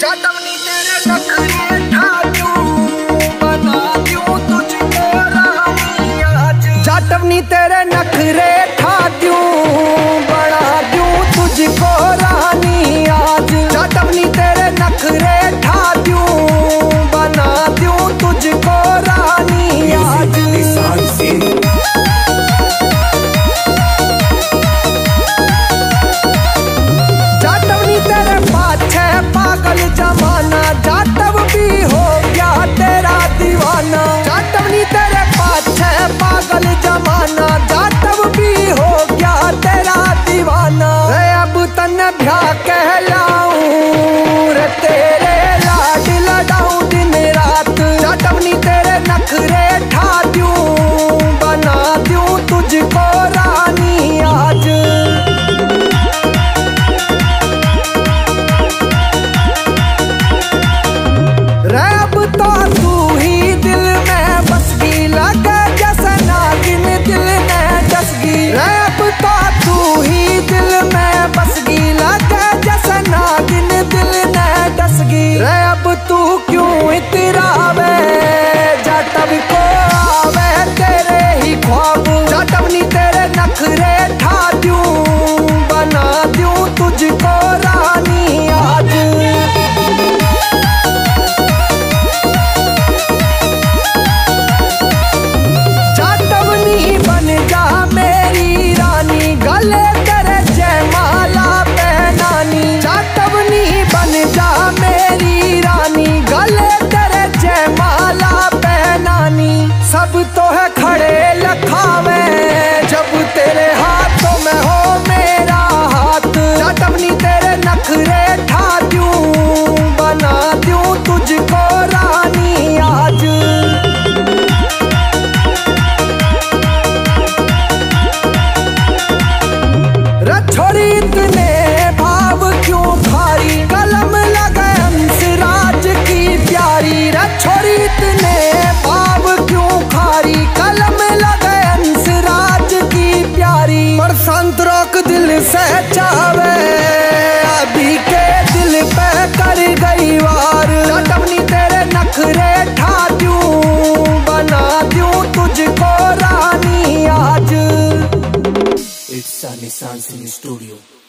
चटवनी तेरे नखरे ठा दूं, बना दूं तुझको रानी आज। चटवनी तेरे नखरे ठा दूं, बना दूं तुझको रानी आज। चटवनी तेरे नखरे ठा दूं, बना दूं तुझको रानी आज। जाटवनी तेरे पाछे पागल जमाना, जाटव भी हो गया तेरा दीवाना। जाटवनी तेरे पाछे पागल जमाना, जाटव भी हो गया तेरा दीवाना। रे अब तन्ने भ्या कहलाऊं, रे तेरे लाड लडाऊं दिन रात। जाटवनी तेरे नखरे ठा दूं, बना दूं तुझको रानी आज। अब तो तू ही दिल में बस गई, लगे जैसे नागिन दिल में डस गई। अब तो तू ही दिल में बस गई, लगे जैसे नागिन दिल में डस गई। अब तू क्यों इतरावे, जाटव को आवे तेरे ही ख्वाब। जाटवनी तेरे नखरे ठा दूं, बना दूं तुझको रानी आज। बन जा मेरी रानी, गले तेरे जयमाला पहनानी। जाटवनी बन जा मेरी रानी, गले तेरे जयमाला पहनानी। सब तो है खड़े लखावे, जब तेरे हाथों में हो मेरा हाथ। जाटवनी तेरे नखरे ठा दूं, बना दूं तुझको रानी आज। छोड़ी इतने भाव क्यों भारी, कलम लगे हंसराज की प्यारी। छोड़ी इतने भाव क्यों खारी, कलम लगे हंसराज की प्यारी। पर संत रोक दिल से चावे, अभी के दिल पे कर गई वार। जाटवनी तेरे नखरे ठा दूं, बना दूं तुझको रानी आज। It's Sunny Sunny Studio.